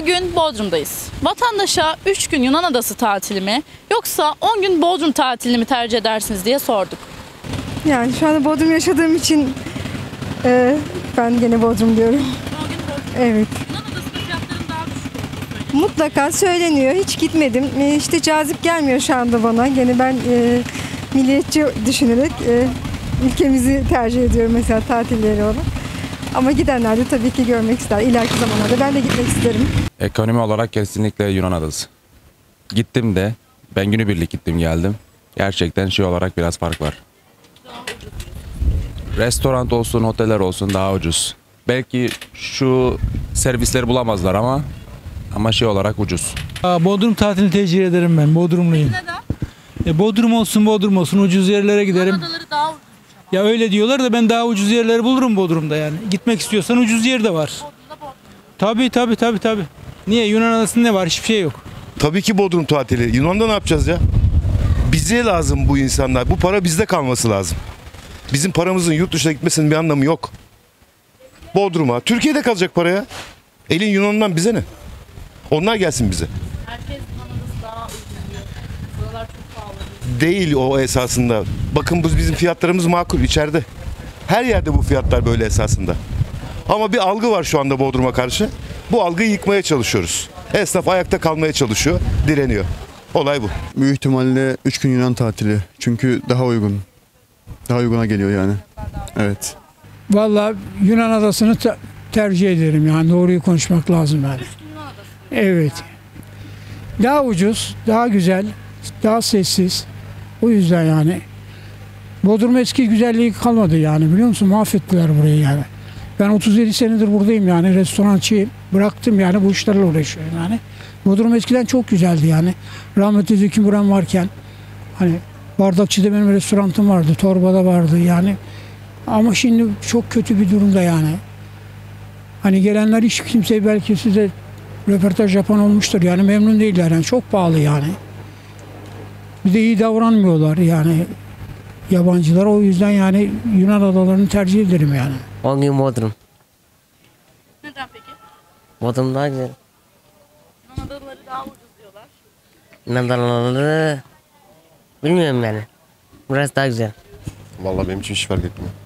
Bugün Bodrum'dayız. Vatandaşa 3 gün Yunan adası tatili mi yoksa 10 gün Bodrum tatilini mi tercih edersiniz diye sorduk. Yani şu anda Bodrum yaşadığım için ben gene Bodrum diyorum. Evet. Yunan adasının fiyatlarının daha düşük. Mutlaka söyleniyor. Hiç gitmedim. İşte cazip gelmiyor şu anda bana. Gene ben milliyetçi düşünerek ülkemizi tercih ediyorum mesela tatilleri olarak. Ama gidenler de tabii ki görmek ister. İleriki zamanlarda ben de gitmek isterim. Ekonomi olarak kesinlikle Yunan adası. Gittim de ben günübirlik gittim geldim. Gerçekten olarak biraz fark var. Restoran olsun, oteller olsun daha ucuz. Belki şu servisleri bulamazlar ama olarak ucuz. Bodrum tatilini tercih ederim ben. Bodrumluyum. Neden? Bodrum olsun ucuz yerlere giderim. Yunan adaları daha ucuz. Ya öyle diyorlar da ben daha ucuz yerleri bulurum Bodrum'da yani. Gitmek istiyorsan ucuz yer de var. Tabii. Niye? Yunan adasında ne var? Hiçbir şey yok. Tabii ki Bodrum tatili. Yunan'da ne yapacağız ya? Bize lazım bu insanlar. Bu para bizde kalması lazım. Bizim paramızın yurt dışına gitmesinin bir anlamı yok. Bodrum'a, Türkiye'de kalacak paraya. Elin Yunan'dan bize ne? Onlar gelsin bize. Herkes Yunan adası daha uygun diyor. Buralar çok pahalı. Değil o esasında. Bakın bizim fiyatlarımız makul içeride. Her yerde bu fiyatlar böyle esasında. Ama bir algı var şu anda Bodrum'a karşı. Bu algıyı yıkmaya çalışıyoruz. Esnaf ayakta kalmaya çalışıyor, direniyor. Olay bu. Büyük ihtimalle 3 gün Yunan tatili. Çünkü daha uygun. Daha uyguna geliyor yani. Evet. Vallahi Yunan adasını tercih ederim yani doğruyu konuşmak lazım yani. Evet. Daha ucuz, daha güzel, daha sessiz. O yüzden yani. Bodrum eski güzelliği kalmadı yani biliyor musun? Mahvettiler burayı yani. Ben 37 senedir buradayım yani restorançıyım. Bıraktım yani bu işlerle uğraşıyorum yani. Bodrum eskiden çok güzeldi yani. Rahmetli Zeki Müren varken hani Bardakçı'da benim restoranım vardı. Torba'da vardı yani. Ama şimdi çok kötü bir durumda yani. Hani gelenler hiç kimse belki size röportaj yapan olmuştur yani memnun değiller yani çok pahalı yani. Bir de iyi davranmıyorlar yani yabancılar o yüzden yani Yunan adalarını tercih ederim yani. 10 gün Bodrum. Neden peki? Bodrum daha güzel. Yunan adaları daha ucuz diyorlar. Yunan adaları bilmiyorum yani. Burası daha güzel. Vallahi benim için hiç fark etmiyor.